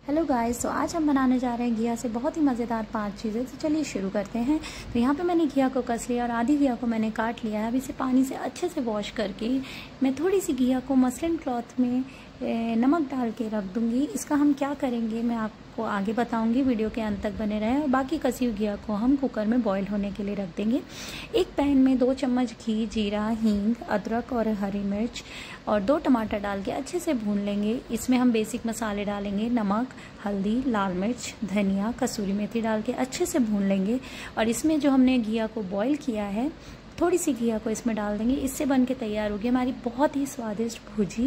Hello guys, तो आज हम बनाने जा रहे हैं घिया से बहुत ही मज़ेदार 5 चीज़ें। तो चलिए शुरू करते हैं। तो यहाँ पे मैंने घिया को कस लिया और आधी घिया को मैंने काट लिया है। अब इसे पानी से अच्छे से वॉश करके मैं थोड़ी सी घिया को मसलिन क्लॉथ में नमक डाल के रख दूँगी। इसका हम क्या करेंगे मैं आपको आगे बताऊँगी, वीडियो के अंत तक बने रहें। और बाकी कसी हुई घिया को हम कुकर में बॉईल होने के लिए रख देंगे। एक पैन में 2 चम्मच घी, जीरा, हींग, अदरक और हरी मिर्च और 2 टमाटर डाल के अच्छे से भून लेंगे। इसमें हम बेसिक मसाले डालेंगे, नमक, हल्दी, लाल मिर्च, धनिया, कसूरी मेथी डाल के अच्छे से भून लेंगे। और इसमें जो हमने घिया को बॉईल किया है, थोड़ी सी घिया को इसमें डाल देंगे। इससे बन के तैयार होगी हमारी बहुत ही स्वादिष्ट भुजी।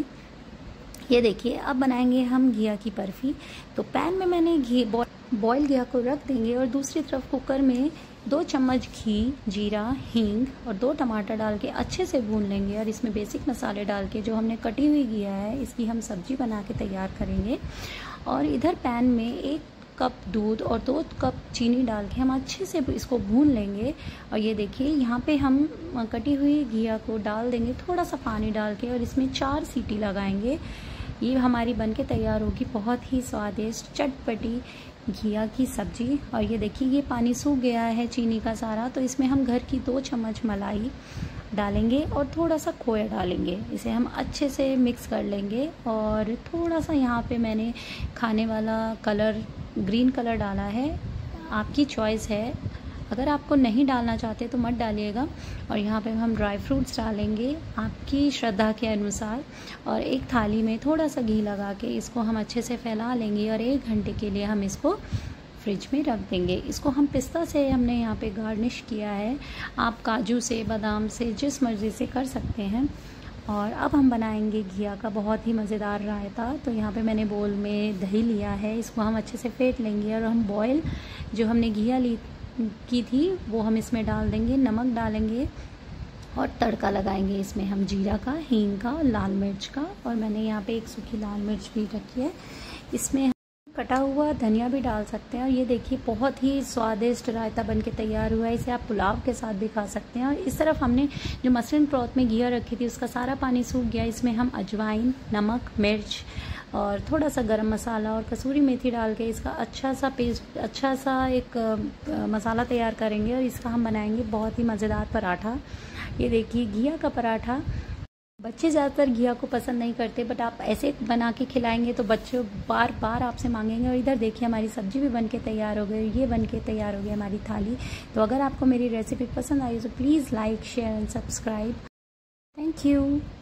ये देखिए, अब बनाएंगे हम घिया की बर्फी। तो पैन में मैंने घी बॉयल घिया को रख देंगे और दूसरी तरफ कुकर में 2 चम्मच घी, जीरा, हींग और 2 टमाटर डाल के अच्छे से भून लेंगे। और इसमें बेसिक मसाले डाल के जो हमने कटी हुई घिया है, इसकी हम सब्जी बना के तैयार करेंगे। और इधर पैन में 1 कप दूध और 2 कप चीनी डाल के हम अच्छे से इसको भून लेंगे। और ये देखिए, यहाँ पे हम कटी हुई घिया को डाल देंगे, थोड़ा सा पानी डाल के, और इसमें 4 सीटी लगाएंगे। ये हमारी बनके तैयार होगी बहुत ही स्वादिष्ट चटपटी घिया की सब्जी। और ये देखिए, ये पानी सूख गया है चीनी का सारा। तो इसमें हम घर की 2 चम्मच मलाई डालेंगे और थोड़ा सा खोया डालेंगे। इसे हम अच्छे से मिक्स कर लेंगे। और थोड़ा सा यहाँ पे मैंने खाने वाला कलर, ग्रीन कलर डाला है, आपकी चॉइस है। अगर आपको नहीं डालना चाहते तो मत डालिएगा। और यहाँ पे हम ड्राई फ्रूट्स डालेंगे आपकी श्रद्धा के अनुसार। और एक थाली में थोड़ा सा घी लगा के इसको हम अच्छे से फैला लेंगे और 1 घंटे के लिए हम इसको फ्रिज में रख देंगे। इसको हम पिस्ता से हमने यहाँ पे गार्निश किया है, आप काजू से, बादाम से, जिस मर्ज़ी से कर सकते हैं। और अब हम बनाएंगे घिया का बहुत ही मज़ेदार रायता। तो यहाँ पे मैंने बोल में दही लिया है, इसको हम अच्छे से फेंट लेंगे। और हम बॉयल जो हमने घिया की थी वो हम इसमें डाल देंगे, नमक डालेंगे और तड़का लगाएंगे इसमें हम जीरा का, हींग का, लाल मिर्च का। और मैंने यहाँ पे 1 सूखी लाल मिर्च भी रखी है। इसमें कटा हुआ धनिया भी डाल सकते हैं। और ये देखिए, बहुत ही स्वादिष्ट रायता बनके तैयार हुआ है। इसे आप पुलाव के साथ भी खा सकते हैं। और इस तरफ हमने जो मसलिन क्लॉथ में घिया रखी थी, उसका सारा पानी सूख गया। इसमें हम अजवाइन, नमक, मिर्च और थोड़ा सा गरम मसाला और कसूरी मेथी डाल के इसका अच्छा सा पेस्ट, अच्छा सा एक मसाला तैयार करेंगे। और इसका हम बनाएंगे बहुत ही मज़ेदार पराठा। ये देखिए, घिया का पराठा। बच्चे ज़्यादातर घिया को पसंद नहीं करते, बट आप ऐसे बना के खिलाएंगे तो बच्चे बार बार आपसे मांगेंगे। और इधर देखिए, हमारी सब्जी भी बनके तैयार हो गई, ये बनके तैयार हो गई हमारी थाली। तो अगर आपको मेरी रेसिपी पसंद आई तो please like, share and subscribe. Thank you.